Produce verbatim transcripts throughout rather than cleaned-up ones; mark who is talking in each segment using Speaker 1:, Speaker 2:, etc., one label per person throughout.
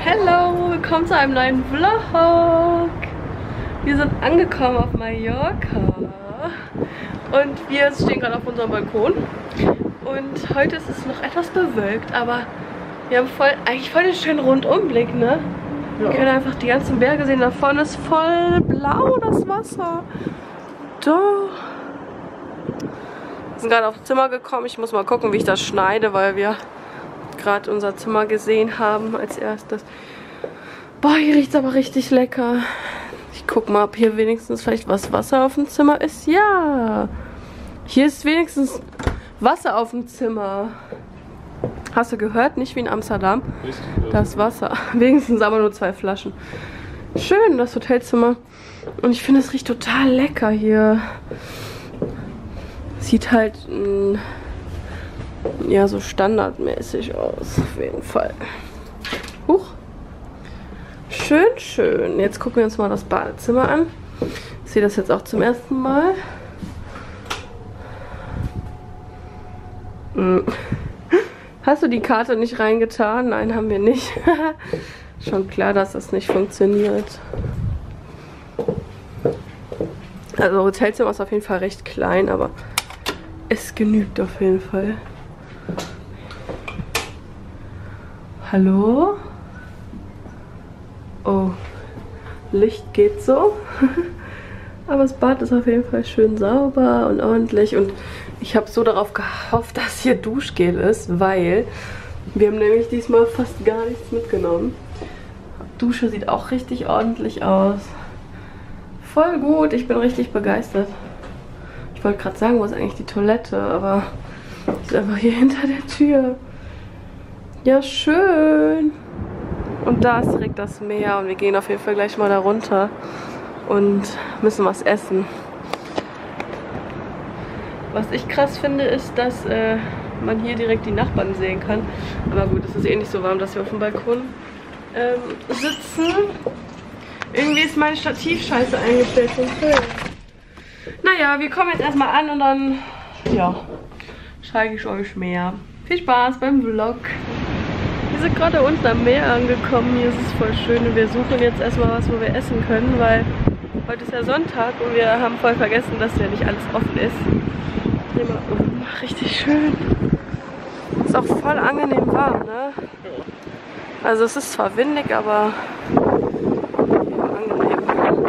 Speaker 1: Hallo, willkommen zu einem neuen Vlog. Wir sind angekommen auf Mallorca und wir stehen gerade auf unserem Balkon. Und heute ist es noch etwas bewölkt, aber wir haben voll, eigentlich voll den schönen Rundumblick, ne? Ja. Wir können einfach die ganzen Berge sehen. Da vorne ist voll blau das Wasser. Da. Wir sind gerade aufs Zimmer gekommen. Ich muss mal gucken, wie ich das schneide, weil wir gerade unser Zimmer gesehen haben als erstes. Boah, hier riecht es aber richtig lecker. Ich guck mal, ob hier wenigstens vielleicht was Wasser auf dem Zimmer ist. Ja, hier ist wenigstens Wasser auf dem Zimmer. Hast du gehört? Nicht wie in Amsterdam. Das Wasser. Wenigstens aber nur zwei Flaschen. Schön, das Hotelzimmer. Und ich finde, es riecht total lecker hier. Sieht halt mh, ja so standardmäßig aus. Auf jeden Fall. Huch. Schön, schön. Jetzt gucken wir uns mal das Badezimmer an. Ich sehe das jetzt auch zum ersten Mal. Hm. Hast du die Karte nicht reingetan? Nein, haben wir nicht. Schon klar, dass das nicht funktioniert. Also Hotelzimmer ist auf jeden Fall recht klein, aber es genügt auf jeden Fall. Hallo? Oh, Licht geht so. Aber das Bad ist auf jeden Fall schön sauber und ordentlich. Und ich habe so darauf gehofft, dass hier Duschgel ist, weil wir haben nämlich diesmal fast gar nichts mitgenommen. Dusche sieht auch richtig ordentlich aus. Voll gut, ich bin richtig begeistert. Ich wollte gerade sagen, wo ist eigentlich die Toilette, aber die ist einfach hier hinter der Tür. Ja, schön. Und da ist direkt das Meer und wir gehen auf jeden Fall gleich mal da runter und müssen was essen. Was ich krass finde, ist, dass äh, man hier direkt die Nachbarn sehen kann. Aber gut, es ist eh nicht so warm, dass wir auf dem Balkon ähm, sitzen. Irgendwie ist mein Stativ scheiße eingestellt vom Film. Naja, wir kommen jetzt erstmal an und dann, ja, zeige ich euch mehr. Viel Spaß beim Vlog. Wir sind gerade unten am Meer angekommen. Hier ist es voll schön und wir suchen jetzt erstmal was, wo wir essen können, weil heute ist ja Sonntag und wir haben voll vergessen, dass ja nicht alles offen ist. Dreh mal um. Richtig schön. Ist auch voll angenehm warm, ne? Also es ist zwar windig, aber angenehm.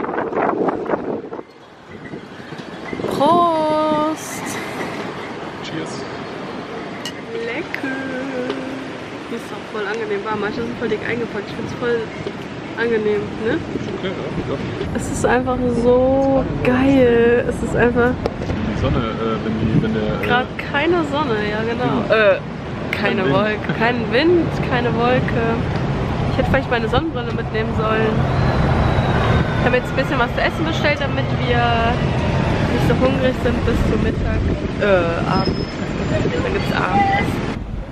Speaker 1: Prost!
Speaker 2: Cheers!
Speaker 1: Lecker! Hier ist auch voll angenehm warm. Manche sind voll dick eingepackt. Ich finde es voll angenehm, ne?
Speaker 2: Okay, ja, ja.
Speaker 1: Es ist einfach so geil. Es ist einfach.
Speaker 2: Die Sonne, äh, wenn, die, wenn der. Äh
Speaker 1: Gerade keine Sonne, ja genau. Äh, keine
Speaker 2: kein
Speaker 1: Wolke, kein Wind, keine Wolke. Ich hätte vielleicht meine Sonnenbrille mitnehmen sollen. Ich habe jetzt ein bisschen was zu essen bestellt, damit wir nicht so hungrig sind bis zum Mittag. Äh, Abend. Dann gibt's Abendessen.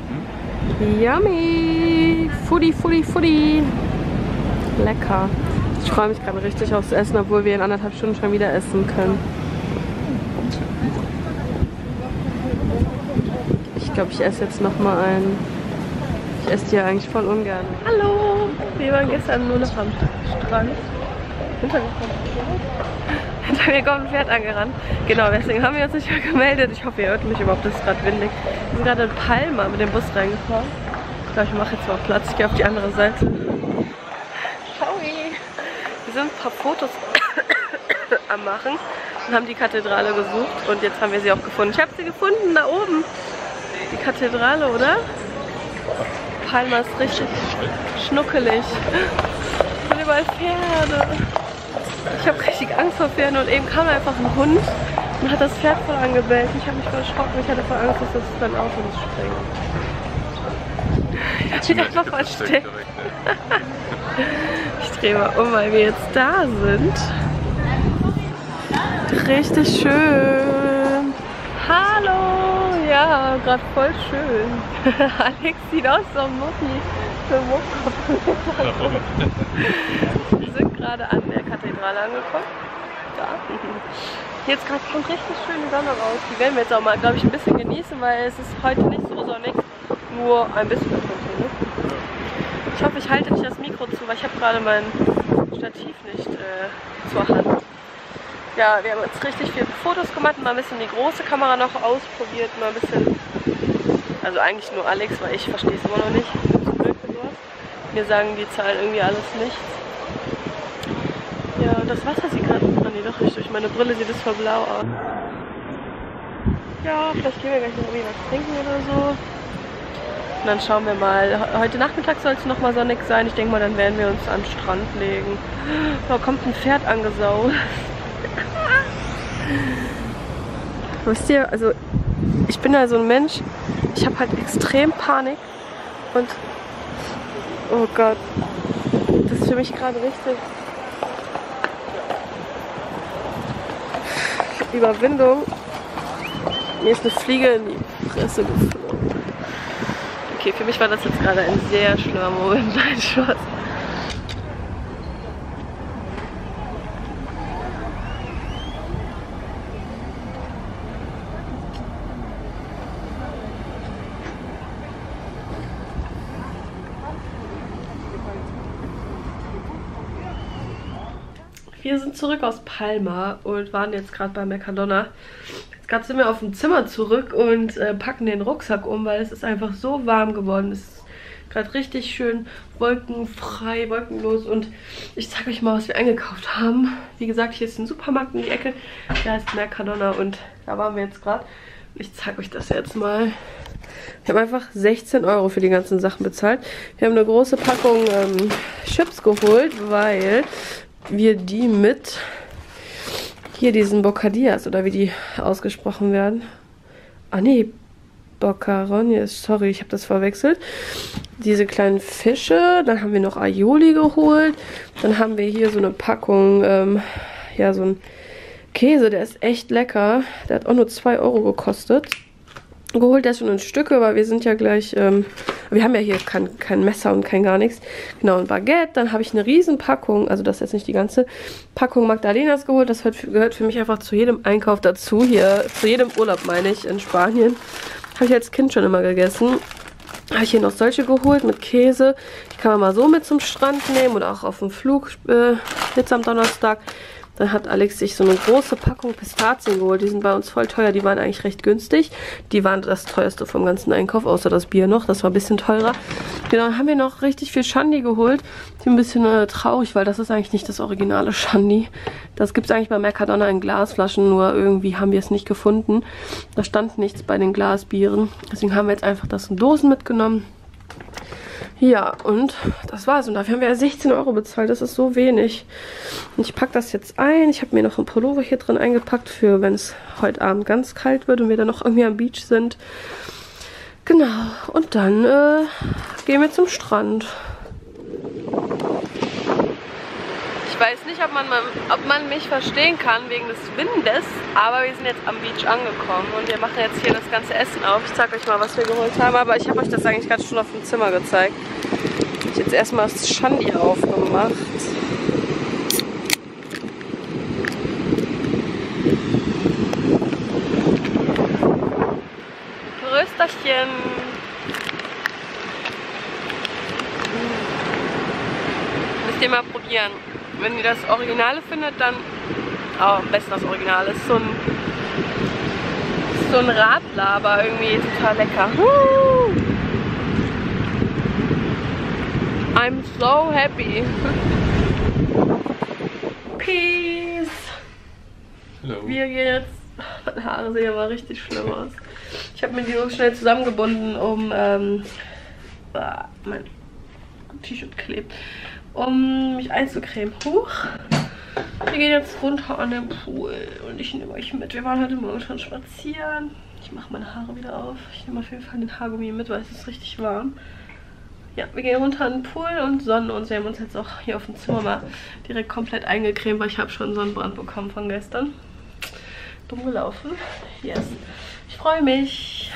Speaker 1: Yummy! Foodie, Foodie, Foodie! Lecker. Ich freue mich gerade richtig aufs Essen, obwohl wir in anderthalb Stunden schon wieder essen können. Ich glaube, ich esse jetzt noch mal einen. Ich esse die ja eigentlich voll ungern. Hallo! Wir waren gestern nur noch am Strand. Hinter mir kommt ein Pferd. Hinter mir kommt ein Pferd angerannt. Genau, deswegen haben wir uns nicht mehr gemeldet. Ich hoffe, ihr hört mich überhaupt. Es ist gerade windig. Wir sind gerade in Palma mit dem Bus reingefahren. Ich glaube, ich mache jetzt mal Platz. Ich gehe auf die andere Seite. Ciao! Wir sind ein paar Fotos am machen und haben die Kathedrale gesucht. Und jetzt haben wir sie auch gefunden. Ich habe sie gefunden, da oben. Die Kathedrale, oder? Palma ist richtig schnuckelig. Und überall Pferde. Ich habe richtig Angst vor Pferden und eben kam einfach ein Hund und hat das Pferd voll angebellt. Ich habe mich voll erschrocken. Ich hatte voll Angst, dass das dann Auto nicht springt. Ich habe mich einfach versteckt. Ich drehe mal um, weil wir jetzt da sind. Richtig schön. Hallo! Ja, gerade voll schön. Alex sieht aus wie ein Mutti. Für Mutti. Wir sind gerade an der Kathedrale angekommen. Da. Jetzt gerade kommt richtig schöne Sonne raus. Die werden wir jetzt auch mal, glaube ich, ein bisschen genießen, weil es ist heute nicht so sonnig. Nur ein bisschen. hoffe, ich halte nicht das Mikro zu, weil ich habe gerade mein Stativ nicht äh, zur Hand. Ja, wir haben jetzt richtig viele Fotos gemacht, mal ein bisschen die große Kamera noch ausprobiert, mal ein bisschen, also eigentlich nur Alex, weil ich verstehe es immer noch nicht. Mir sagen die Zahlen irgendwie alles nichts. Ja, und das Wasser sieht gerade, oh nee, doch nicht durch meine Brille sieht es voll blau aus. Ja, vielleicht gehen wir gleich noch irgendwie was trinken oder so. Und dann schauen wir mal. Heute Nachmittag soll es nochmal sonnig sein. Ich denke mal, dann werden wir uns an den Strand legen. Da kommt ein Pferd angesaut. Wisst ihr, also ich bin ja so ein Mensch, ich habe halt extrem Panik und oh Gott, das ist für mich gerade richtig Überwindung. Mir ist eine Fliege in die Fresse geflogen. Okay, für mich war das jetzt gerade ein sehr schlimmer Moment. Nein, Spaß. Wir sind zurück aus Palma und waren jetzt gerade bei Mercadona. Jetzt gerade sind wir auf dem Zimmer zurück und äh, packen den Rucksack um, weil es ist einfach so warm geworden. Es ist gerade richtig schön wolkenfrei, wolkenlos und ich zeige euch mal, was wir eingekauft haben. Wie gesagt, hier ist ein Supermarkt in die Ecke, da ist Mercadona und da waren wir jetzt gerade. Ich zeige euch das jetzt mal. Wir haben einfach sechzehn Euro für die ganzen Sachen bezahlt. Wir haben eine große Packung ähm, Chips geholt, weil wir die mit hier diesen Bocadillas oder wie die ausgesprochen werden. Ah nee, Boccarones, sorry, ich habe das verwechselt. Diese kleinen Fische, dann haben wir noch Aioli geholt. Dann haben wir hier so eine Packung, ähm, ja so ein Käse, der ist echt lecker. Der hat auch nur zwei Euro gekostet. Geholt, der ist schon in Stücke, weil wir sind ja gleich, ähm, wir haben ja hier kein, kein Messer und kein gar nichts. Genau, ein Baguette, dann habe ich eine riesen Packung, also das ist jetzt nicht die ganze Packung Magdalenas geholt, das gehört für, gehört für mich einfach zu jedem Einkauf dazu, hier, zu jedem Urlaub meine ich, in Spanien. Habe ich als Kind schon immer gegessen. Habe ich hier noch solche geholt mit Käse, die kann man mal so mit zum Strand nehmen oder auch auf dem Flug äh, jetzt am Donnerstag. Dann hat Alex sich so eine große Packung Pistazien geholt. Die sind bei uns voll teuer. Die waren eigentlich recht günstig. Die waren das teuerste vom ganzen Einkauf, außer das Bier noch. Das war ein bisschen teurer. Genau, dann haben wir noch richtig viel Shandy geholt. Ich bin ein bisschen äh, traurig, weil das ist eigentlich nicht das originale Shandy. Das gibt es eigentlich bei Mercadona in Glasflaschen, nur irgendwie haben wir es nicht gefunden. Da stand nichts bei den Glasbieren. Deswegen haben wir jetzt einfach das in Dosen mitgenommen. Ja, und das war's. Und dafür haben wir ja sechzehn Euro bezahlt. Das ist so wenig. Und ich packe das jetzt ein. Ich habe mir noch ein Pullover hier drin eingepackt, für wenn es heute Abend ganz kalt wird und wir dann noch irgendwie am Beach sind. Genau. Und dann äh, gehen wir zum Strand. Ich weiß nicht, ob man, ob man mich verstehen kann wegen des Windes, aber wir sind jetzt am Beach angekommen und wir machen jetzt hier das ganze Essen auf. Ich zeige euch mal, was wir geholt haben, aber ich habe euch das eigentlich gerade schon auf dem Zimmer gezeigt. Ich habe jetzt erstmal das Shandy aufgemacht. Rösterchen. Müsst ihr mal probieren. Wenn ihr das Originale findet, dann oh, am besten das Originale. Ist so ein, ist so ein Radler, aber irgendwie total lecker. Woo! I'm so happy. Peace.
Speaker 2: Hello.
Speaker 1: Wir gehen jetzt. Meine Haare sehen aber richtig schlimm aus. Ich habe mir die nur schnell zusammengebunden, um ähm, ah, mein T-Shirt klebt. Um mich einzucremen. Huch. Wir gehen jetzt runter an den Pool und ich nehme euch mit. Wir waren heute Morgen schon spazieren. Ich mache meine Haare wieder auf. Ich nehme auf jeden Fall den Haargummi mit, weil es ist richtig warm. Ja, wir gehen runter an den Pool und sonnen uns. Wir haben uns jetzt auch hier auf dem Zimmer mal direkt komplett eingecremt, weil ich habe schon Sonnenbrand bekommen von gestern. Dumm gelaufen. Yes. Ich freue mich.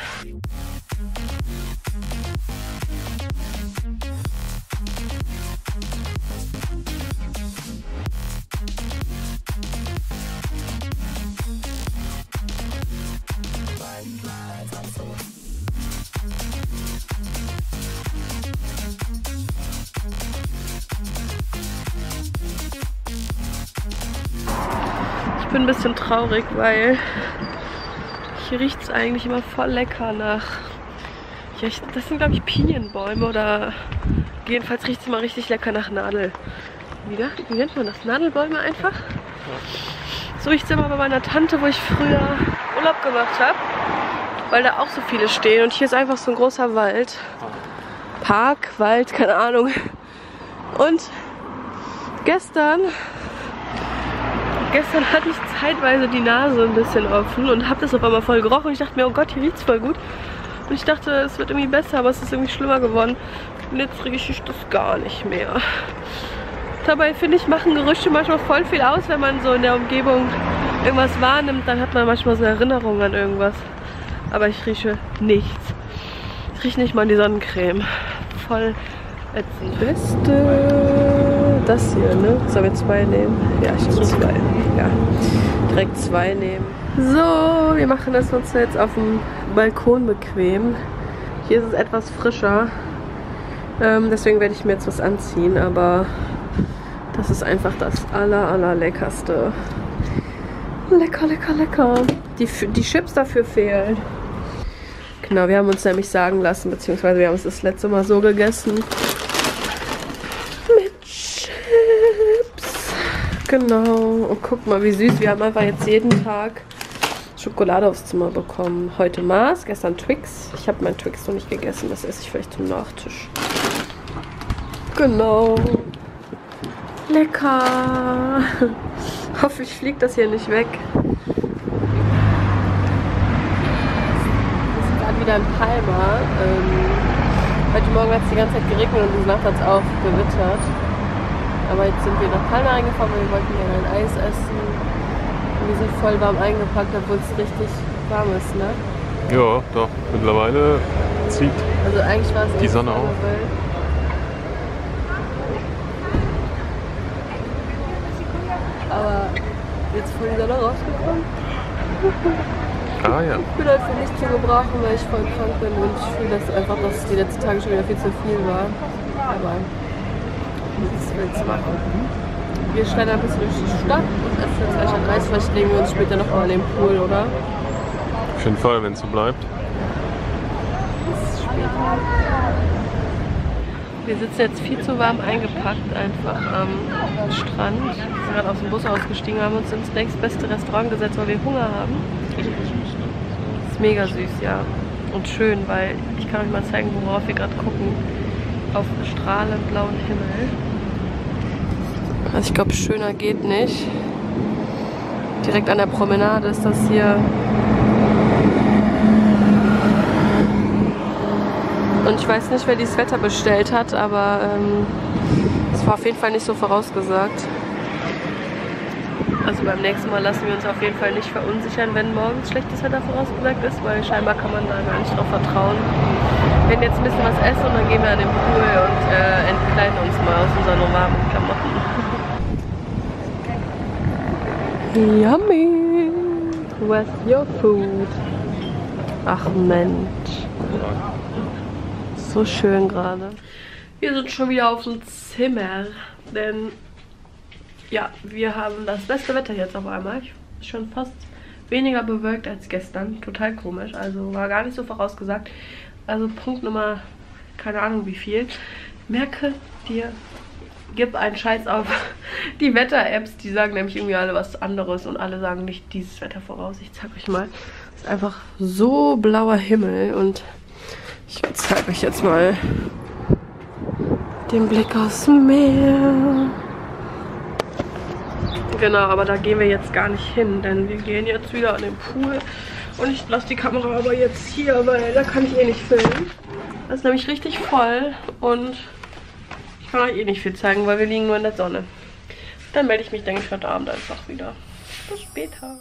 Speaker 1: bin ein bisschen traurig, weil hier riecht es eigentlich immer voll lecker nach... Ja, ich, das sind, glaube ich, Pinienbäume oder... Jedenfalls riecht es immer richtig lecker nach Nadel... Wie, wie nennt man das? Nadelbäume einfach? So riecht es immer bei meiner Tante, wo ich früher Urlaub gemacht habe. Weil da auch so viele stehen. Und hier ist einfach so ein großer Wald. Park, Wald, keine Ahnung. Und gestern... Gestern hatte ich zeitweise die Nase ein bisschen offen und habe das auf einmal voll gerochen. Und ich dachte mir, oh Gott, hier riecht es voll gut. Und ich dachte, es wird irgendwie besser, aber es ist irgendwie schlimmer geworden. Und jetzt rieche ich das gar nicht mehr. Dabei finde ich, machen Gerüche manchmal voll viel aus, wenn man so in der Umgebung irgendwas wahrnimmt. Dann hat man manchmal so Erinnerungen an irgendwas. Aber ich rieche nichts. Ich rieche nicht mal die Sonnencreme. Voll ätzend. Beste... Das hier, ne? Sollen wir zwei nehmen? Ja, ich nehme zwei. Ja, direkt zwei nehmen. So, wir machen das uns jetzt auf dem Balkon bequem. Hier ist es etwas frischer. Ähm, deswegen werde ich mir jetzt was anziehen, aber das ist einfach das aller, aller leckerste. Lecker, lecker, lecker. Die, die Chips dafür fehlen. Genau, wir haben uns nämlich sagen lassen, beziehungsweise wir haben es das letzte Mal so gegessen. Genau, und guck mal, wie süß. Wir haben einfach jetzt jeden Tag Schokolade aufs Zimmer bekommen. Heute Mars, gestern Twix. Ich habe mein Twix noch nicht gegessen, das esse ich vielleicht zum Nachtisch. Genau. Lecker. Hoffentlich fliegt das hier nicht weg. Wir sind gerade wieder in Palma. Ähm, heute Morgen hat es die ganze Zeit geregnet und diese Nacht hat es auch gewittert. Aber jetzt sind wir nach Palma reingefahren, weil wir wollten gerne ein Eis essen. Und wir sind voll warm eingepackt, obwohl es richtig warm ist, ne?
Speaker 2: Ja, doch. Mittlerweile zieht
Speaker 1: also eigentlich war es
Speaker 2: die Sonne auf.
Speaker 1: Aber jetzt voll die Sonne rausgekommen.
Speaker 2: Ah ja.
Speaker 1: Ich bin halt für nichts zu gebrauchen, weil ich voll krank bin und ich fühle das einfach, dass es die letzten Tage schon wieder viel zu viel war. Aber... was willst du machen? Wir schneiden ein bisschen durch die Stadt und essen jetzt gleich ein Eis. Vielleicht legen wir uns später noch mal in den Pool, oder?
Speaker 2: Auf jeden Fall, wenn es so bleibt.
Speaker 1: Bis später. Wir sitzen jetzt viel zu warm eingepackt einfach am Strand. Wir sind gerade aus dem Bus ausgestiegen, haben uns ins nächstbeste Restaurant gesetzt, weil wir Hunger haben. Das ist mega süß, ja. Und schön, weil ich kann euch mal zeigen, worauf wir gerade gucken. Auf strahlend blauen Himmel. Also ich glaube, schöner geht nicht. Direkt an der Promenade ist das hier. Und ich weiß nicht, wer dieses Wetter bestellt hat, aber ähm, es war auf jeden Fall nicht so vorausgesagt. Also beim nächsten Mal lassen wir uns auf jeden Fall nicht verunsichern, wenn morgens schlechtes Wetter vorausgesagt ist, weil scheinbar kann man da gar nicht drauf vertrauen. Wir werden jetzt ein bisschen was essen und dann gehen wir an den Pool und äh, entkleiden uns mal aus unseren warmen Klamotten. Yummy! Where's your food? Ach Mensch. So schön gerade. Wir sind schon wieder auf dem Zimmer, denn ja, wir haben das beste Wetter jetzt auf einmal. Schon fast weniger bewölkt als gestern. Total komisch, also war gar nicht so vorausgesagt. Also Punkt Nummer, keine Ahnung wie viel. Merke dir, gib einen Scheiß auf die Wetter-Apps. Die sagen nämlich irgendwie alle was anderes und alle sagen nicht dieses Wetter voraus. Ich zeig euch mal. Es ist einfach so blauer Himmel und ich zeige euch jetzt mal den Blick aufs Meer. Genau, aber da gehen wir jetzt gar nicht hin, denn wir gehen jetzt wieder an den Pool. Und ich lasse die Kamera aber jetzt hier, weil da kann ich eh nicht filmen. Das ist nämlich richtig voll und ich kann euch eh nicht viel zeigen, weil wir liegen nur in der Sonne. Dann melde ich mich, denke ich, heute Abend einfach wieder. Bis später.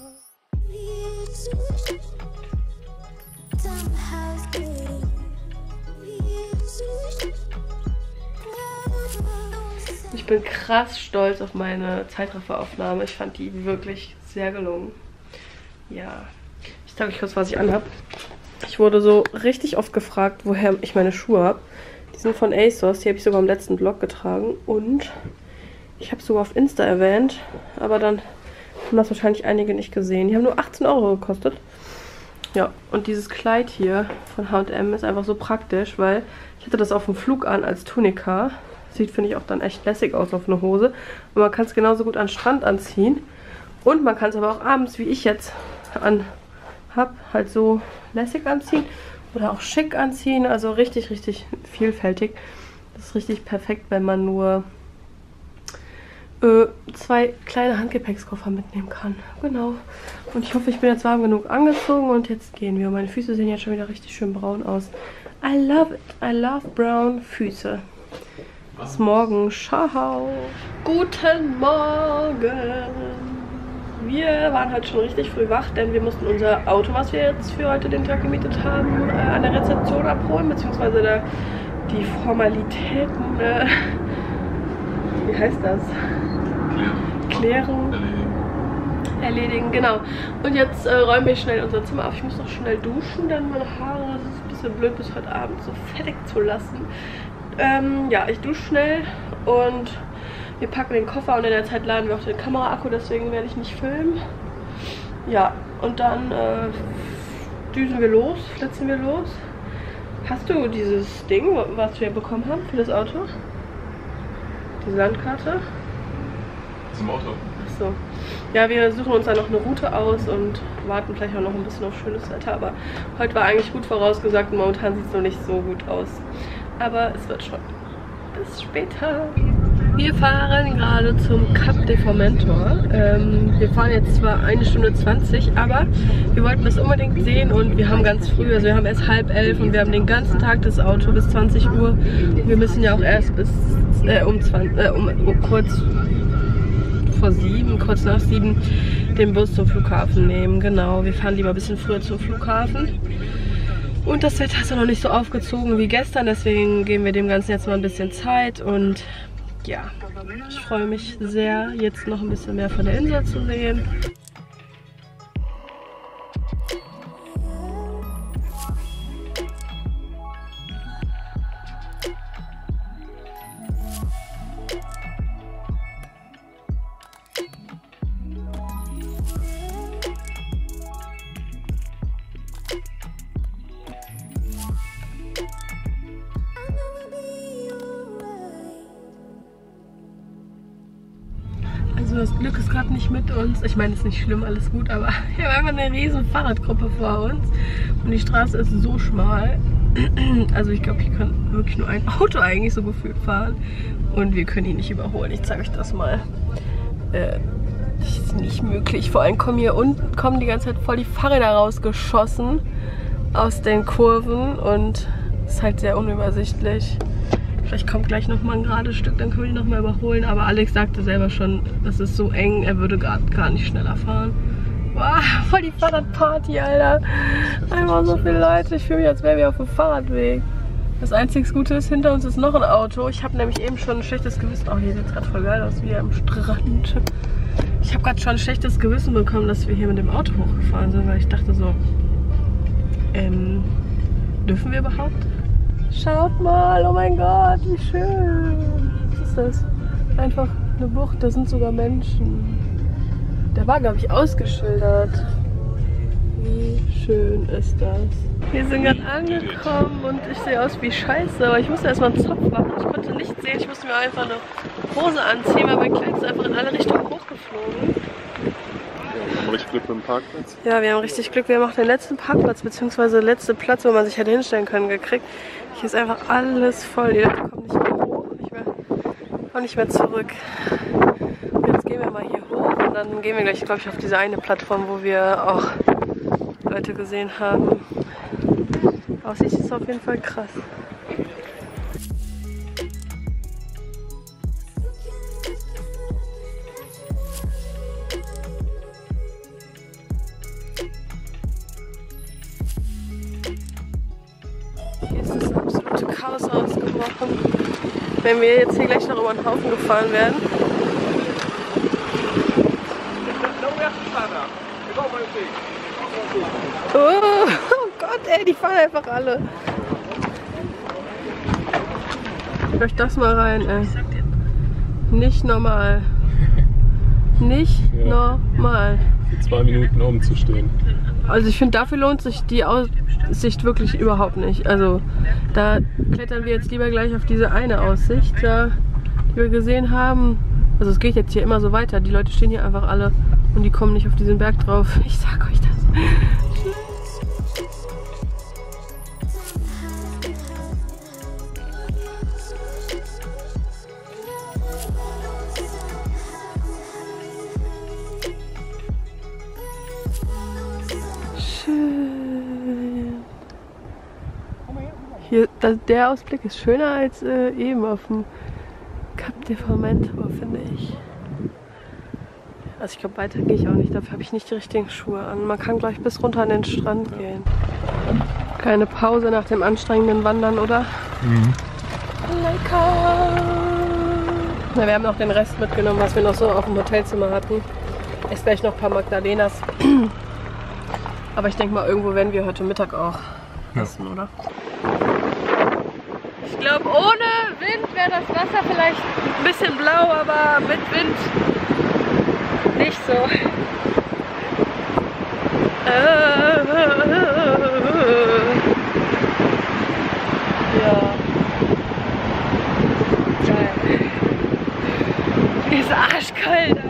Speaker 1: Ich bin krass stolz auf meine Zeitrafferaufnahme. Ich fand die wirklich sehr gelungen. Ja, ich zeige euch kurz, was ich anhab. Ich wurde so richtig oft gefragt, woher ich meine Schuhe habe. Die sind von ASOS, die habe ich sogar im letzten Vlog getragen. Und ich habe sogar auf Insta erwähnt, aber dann Haben das wahrscheinlich einige nicht gesehen. Die haben nur achtzehn Euro gekostet. Ja, und dieses Kleid hier von H und M ist einfach so praktisch, weil ich hatte das auf dem Flug an als Tunika. Sieht, finde ich, auch dann echt lässig aus auf eine Hose. Und man kann es genauso gut an den Strand anziehen. Und man kann es aber auch abends, wie ich jetzt an habe, halt so lässig anziehen. Oder auch schick anziehen. Also richtig, richtig vielfältig. Das ist richtig perfekt, wenn man nur äh, zwei kleine Handgepäckskoffer mitnehmen kann. Genau. Und ich hoffe, ich bin jetzt warm genug angezogen. Und jetzt gehen wir. Meine Füße sehen jetzt schon wieder richtig schön braun aus. I love it. I love brown Füße. Bis morgen. Ciao. Guten Morgen. Wir waren heute schon richtig früh wach, denn wir mussten unser Auto, was wir jetzt für heute den Tag gemietet haben, äh, an der Rezeption abholen, beziehungsweise da die Formalitäten, äh, wie heißt das? Klären. Erledigen. Erledigen, genau. Und jetzt äh, räumen wir schnell unser Zimmer auf. Ich muss noch schnell duschen, denn meine Haare, das ist ein bisschen blöd, bis heute Abend so fettig zu lassen. Ähm, ja, ich dusche schnell und wir packen den Koffer und in der Zeit laden wir auch den Kameraakku, deswegen werde ich nicht filmen. Ja, und dann äh, düsen wir los, flitzen wir los. Hast du dieses Ding, was wir bekommen haben für das Auto? Die Landkarte?
Speaker 2: Zum Auto.
Speaker 1: Achso. Ja, wir suchen uns dann noch eine Route aus und warten vielleicht auch noch ein bisschen auf schönes Wetter. Aber heute war eigentlich gut vorausgesagt und momentan sieht es noch nicht so gut aus. Aber es wird schon. Bis später. Wir fahren gerade zum Cap de Formentor. Ähm, wir fahren jetzt zwar eine Stunde zwanzig, aber wir wollten das unbedingt sehen und wir haben ganz früh, also wir haben erst halb elf und wir haben den ganzen Tag das Auto bis zwanzig Uhr. Wir müssen ja auch erst bis äh, um, zwanzig, äh, um, um kurz vor sieben, kurz nach sieben den Bus zum Flughafen nehmen. Genau, wir fahren lieber ein bisschen früher zum Flughafen. Und das Wetter ist ja noch nicht so aufgezogen wie gestern, deswegen geben wir dem Ganzen jetzt mal ein bisschen Zeit und ja, ich freue mich sehr, jetzt noch ein bisschen mehr von der Insel zu sehen. Also das Glück ist gerade nicht mit uns. Ich meine, es ist nicht schlimm, alles gut, aber wir haben einfach eine riesen Fahrradgruppe vor uns. Und die Straße ist so schmal. Also ich glaube, hier kann wirklich nur ein Auto eigentlich so gefühlt fahren. Und wir können ihn nicht überholen. Ich zeige euch das mal. Äh, das ist nicht möglich. Vor allem kommen hier unten kommen die ganze Zeit voll die Fahrräder rausgeschossen aus den Kurven. Und es ist halt sehr unübersichtlich. Vielleicht kommt gleich noch mal ein gerades Stück, dann können wir die noch mal überholen. Aber Alex sagte selber schon, das ist so eng, er würde gerade gar nicht schneller fahren. Wow, voll die Fahrradparty, Alter. Einfach so viele Leute. Ich fühle mich, als wären wir auf dem Fahrradweg. Das einzige Gute ist, hinter uns ist noch ein Auto. Ich habe nämlich eben schon ein schlechtes Gewissen. Oh, hier sieht es gerade voll geil aus, wie am Strand. Ich habe gerade schon ein schlechtes Gewissen bekommen, dass wir hier mit dem Auto hochgefahren sind, weil ich dachte so, ähm, dürfen wir überhaupt? Schaut mal, oh mein Gott, wie schön. Was ist das? Einfach eine Bucht, da sind sogar Menschen. Der war, glaube ich, ausgeschildert. Wie schön ist das? Wir sind gerade angekommen und ich sehe aus wie Scheiße, aber ich musste erstmal einen Zopf machen. Ich konnte nichts sehen, ich musste mir einfach eine Hose anziehen, weil mein Kleid ist einfach in alle Richtungen hochgeflogen.
Speaker 2: Wir haben richtig Glück mit dem Parkplatz.
Speaker 1: Ja, wir haben richtig Glück. Wir haben auch den letzten Parkplatz, beziehungsweise den letzten Platz, wo man sich hätte hinstellen können, gekriegt. Hier ist einfach alles voll. Die Leute kommen nicht mehr hoch, nicht mehr, kommen nicht mehr zurück. Und jetzt gehen wir mal hier hoch und dann gehen wir gleich, glaube ich, auf diese eine Plattform, wo wir auch Leute gesehen haben. Aussicht ist auf jeden Fall krass. Hier ist das absolute Chaos ausgebrochen. Wenn wir jetzt hier gleich noch über den Haufen gefahren werden. Oh, oh Gott, ey, die fahren einfach alle. Guckt euch das mal rein, ey. Nicht normal. nicht
Speaker 2: Ja.
Speaker 1: normal.
Speaker 2: Für zwei Minuten oben zu stehen.
Speaker 1: Also ich finde, dafür lohnt sich die Aussicht wirklich überhaupt nicht. Also da klettern wir jetzt lieber gleich auf diese eine Aussicht, da, die wir gesehen haben. Also es geht jetzt hier immer so weiter. Die Leute stehen hier einfach alle und die kommen nicht auf diesen Berg drauf. Ich sag euch das. Hier, das, der Ausblick ist schöner als äh, eben auf dem Cap de Formentor, finde ich. Also ich glaube, weiter gehe ich auch nicht, dafür habe ich nicht die richtigen Schuhe an. Man kann gleich bis runter an den Strand gehen. Keine Pause nach dem anstrengenden Wandern, oder?
Speaker 2: Mhm.
Speaker 1: Lecker! Na, wir haben noch den Rest mitgenommen, was wir noch so auf dem Hotelzimmer hatten. Ist gleich noch ein paar Magdalenas. Aber ich denke mal, irgendwo werden wir heute Mittag auch essen, ja. Oder? Ich glaube, ohne Wind wäre das Wasser vielleicht ein bisschen blau, aber mit Wind nicht so. Ja. Geil. Ist arschkalt.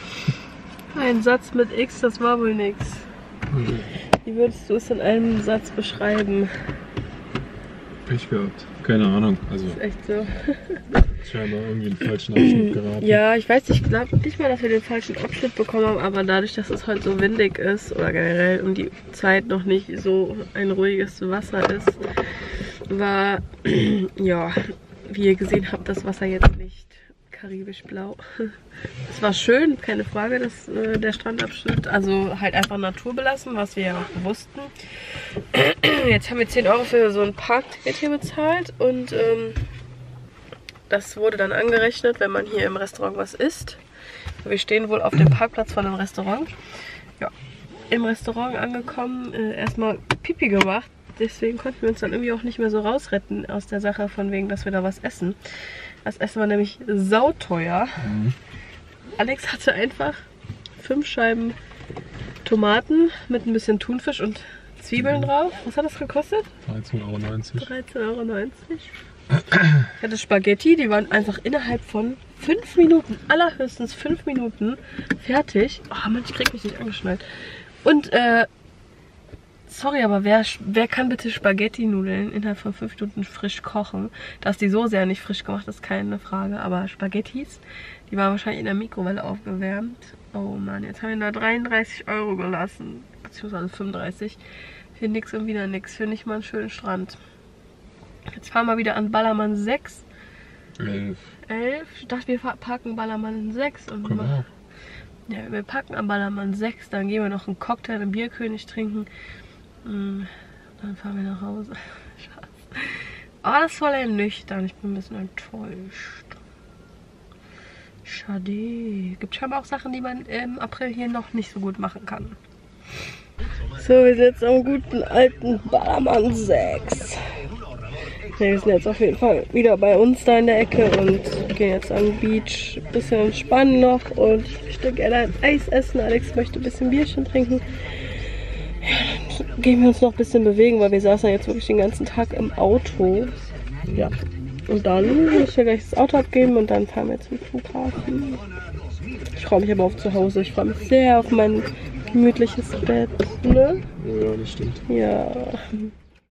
Speaker 1: Ein Satz mit X, das war wohl nix. Wie würdest du es in einem Satz beschreiben?
Speaker 2: Pech gehabt. Keine Ahnung. Also
Speaker 1: ist echt so.
Speaker 2: Scheinbar irgendwie einen falschen Abschnitt geraten.
Speaker 1: Ja, ich weiß nicht, ich glaube nicht mal, dass wir den falschen Abschnitt bekommen haben, aber dadurch, dass es heute so windig ist oder generell und die Zeit noch nicht so ein ruhiges Wasser ist, war, ja, wie ihr gesehen habt, das Wasser jetzt nicht karibisch blau. Es war schön, keine Frage, dass äh, der Strandabschnitt, also halt einfach naturbelassen, was wir ja auch wussten. Jetzt haben wir zehn Euro für so ein Parkticket hier bezahlt und ähm, das wurde dann angerechnet, wenn man hier im Restaurant was isst. Wir stehen wohl auf dem Parkplatz von einem Restaurant. Ja, im Restaurant angekommen, äh, erstmal Pipi gemacht. Deswegen konnten wir uns dann irgendwie auch nicht mehr so rausretten aus der Sache, von wegen, dass wir da was essen. Das Essen war nämlich sauteuer. Mhm. Alex hatte einfach fünf Scheiben Tomaten mit ein bisschen Thunfisch und Zwiebeln mhm. drauf. Was hat das gekostet?
Speaker 2: dreizehn Euro neunzig.
Speaker 1: dreizehn Euro neunzig. Ich hatte Spaghetti, die waren einfach innerhalb von fünf Minuten, allerhöchstens fünf Minuten fertig. Oh Mann, ich krieg mich nicht angeschnallt. Und, äh, sorry, aber wer, wer kann bitte Spaghetti-Nudeln innerhalb von fünf Minuten frisch kochen? Dass die so sehr nicht frisch gemacht ist, keine Frage. Aber Spaghettis, die waren wahrscheinlich in der Mikrowelle aufgewärmt. Oh Mann, jetzt haben wir da dreiunddreißig Euro gelassen. Beziehungsweise fünfunddreißig. Für nix und wieder nix. Für nicht mal einen schönen Strand. Jetzt fahren wir wieder an Ballermann sechs.
Speaker 2: elf.
Speaker 1: elf? Ich dachte, wir parken Ballermann sechs. Und
Speaker 2: genau.
Speaker 1: Ja, wir packen am Ballermann sechs. Dann gehen wir noch einen Cocktail im Bierkönig trinken. Dann fahren wir nach Hause. Schatz. Aber das ist voll ernüchternd. Ich bin ein bisschen enttäuscht. Schade. Gibt scheinbar auch Sachen, die man im April hier noch nicht so gut machen kann. So, wir sind jetzt am guten alten Ballermann sechs. Ja, wir sind jetzt auf jeden Fall wieder bei uns da in der Ecke und gehen jetzt an den Beach. Ein bisschen entspannen noch und ich möchte gerne ein Eis essen. Alex möchte ein bisschen Bierchen trinken. Ja, dann gehen wir uns noch ein bisschen bewegen, weil wir saßen jetzt wirklich den ganzen Tag im Auto. Ja. Und dann müssen wir gleich das Auto abgeben und dann fahren wir zum Flughafen. Ich freue mich aber auf zu Hause. Ich freue mich sehr auf mein gemütliches Bett. Ne?
Speaker 2: Ja, das stimmt.
Speaker 1: Ja.